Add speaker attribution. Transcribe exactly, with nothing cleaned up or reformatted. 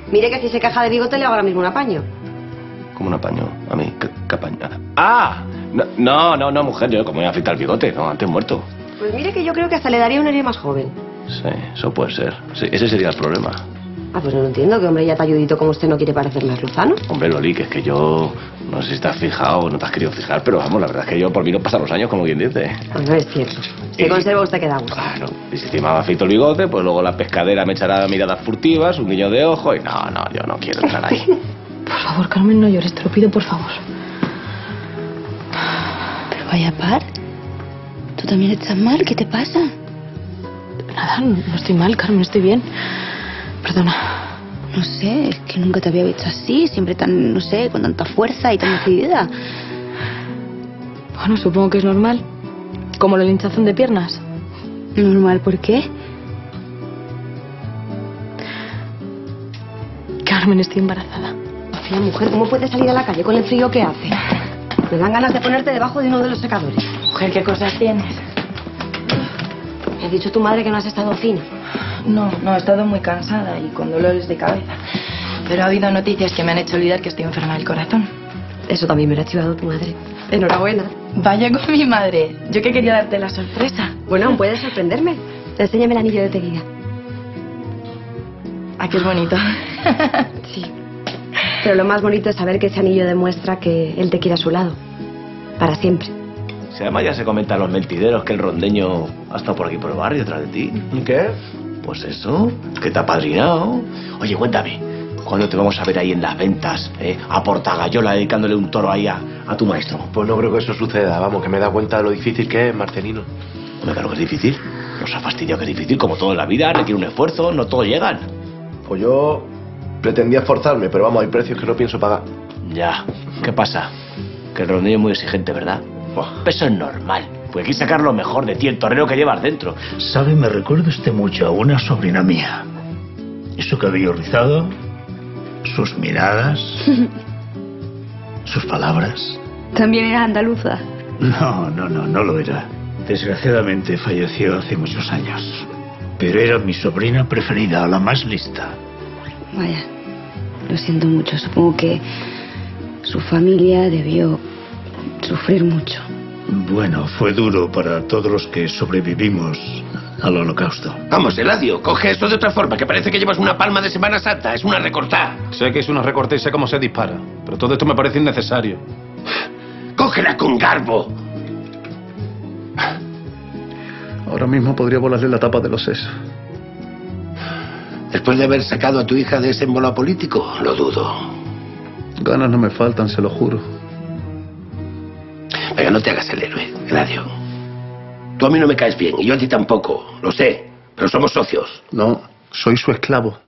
Speaker 1: Mire que si se queja de bigote le hago ahora mismo un apaño.
Speaker 2: ¿Cómo un apaño? A mí, ¿qué, qué apaño? ¡Ah! No, no, no, no, mujer, yo como voy a afeitar el bigote, no, antes muerto.
Speaker 1: Pues mire que yo creo que hasta le daría un aire más joven.
Speaker 2: Sí, eso puede ser. Sí, ese sería el problema.
Speaker 1: Ah, pues no lo entiendo, que hombre ya talludito como usted no quiere parecer más lozano.
Speaker 2: Hombre, Loli, que es que yo... No sé si te has fijado o no te has querido fijar, pero vamos, la verdad es que yo por mí no pasan los años, como quien dice.
Speaker 1: Ah, no es cierto. Se
Speaker 2: Y-
Speaker 1: conserva usted que da gusto.
Speaker 2: Claro, y si encima me afeito el bigote, pues luego la pescadera me echará miradas furtivas, un guiño de ojo y no, no, yo no quiero entrar ahí.
Speaker 3: Por favor, Carmen, no llores, te lo pido, por favor.
Speaker 4: Pero vaya par. ¿Tú también estás mal? ¿Qué te pasa?
Speaker 3: Nada, no no estoy mal, Carmen, estoy bien. Perdona.
Speaker 4: No sé, es que nunca te había visto así, siempre tan, no sé, con tanta fuerza y tan decidida.
Speaker 3: Bueno, supongo que es normal. Como la hinchazón de piernas.
Speaker 4: Normal, ¿por qué?
Speaker 3: Carmen, estoy embarazada.
Speaker 1: Sofía, mujer, ¿cómo puedes salir a la calle con el frío que hace? Me dan ganas de ponerte debajo de uno de los secadores.
Speaker 3: Mujer, ¿qué cosas tienes?
Speaker 1: Me ha dicho tu madre que no has estado fina.
Speaker 3: No, no, he estado muy cansada y con dolores de cabeza. Pero ha habido noticias que me han hecho olvidar que estoy enferma del corazón.
Speaker 1: Eso también me lo ha chivado tu madre. Enhorabuena.
Speaker 3: Vaya con mi madre. Yo que quería darte la sorpresa.
Speaker 1: Bueno, aún puedes sorprenderme. Enséñame el anillo de tu vida.
Speaker 3: Ah, que es bonito.
Speaker 1: Sí. Pero lo más bonito es saber que ese anillo demuestra que él te quiere a su lado. Para siempre.
Speaker 2: Si además ya se comenta en los mentideros que el rondeño ha estado por aquí por el barrio detrás de ti.
Speaker 5: ¿Qué?
Speaker 2: Pues eso, que te ha padrinado. Oye, cuéntame, ¿cuándo te vamos a ver ahí en las ventas, eh, a Portagayola dedicándole un toro ahí a, a tu maestro?
Speaker 5: Pues no creo que eso suceda, vamos, que me da cuenta de lo difícil que es, Marcelino.
Speaker 2: Hombre, claro que es difícil. Nos ha fastidiado que es difícil, como todo en la vida, requiere un esfuerzo, no todos llegan.
Speaker 5: Pues yo pretendía esforzarme, pero vamos, hay precios que no pienso pagar.
Speaker 2: Ya, ¿qué pasa? Que el rondeño es muy exigente, ¿verdad?
Speaker 5: Buah.
Speaker 2: Eso es normal. Pues hay que sacar lo mejor de ti, el torero que llevas dentro.
Speaker 6: Sabe, me recuerda usted mucho a una sobrina mía. Y su cabello rizado, sus miradas, sus palabras.
Speaker 4: También eras andaluza.
Speaker 6: No, no, no, no lo era. Desgraciadamente falleció hace muchos años. Pero era mi sobrina preferida, la más lista.
Speaker 4: Vaya, lo siento mucho. Supongo que su familia debió sufrir mucho.
Speaker 6: Bueno, fue duro para todos los que sobrevivimos al holocausto.
Speaker 2: Vamos, Eladio, coge esto de otra forma, que parece que llevas una palma de Semana Santa, es una recortada.
Speaker 7: Sé que es una recorte y sé cómo se dispara, pero todo esto me parece innecesario.
Speaker 2: ¡Cógela con garbo!
Speaker 7: Ahora mismo podría volarle la tapa de los sesos.
Speaker 2: Después de haber sacado a tu hija de ese embolado político, lo dudo.
Speaker 7: Ganas no me faltan, se lo juro.
Speaker 2: Venga, no te hagas el héroe, Eladio. Tú a mí no me caes bien, y yo a ti tampoco, lo sé, pero somos socios.
Speaker 7: No, soy su esclavo.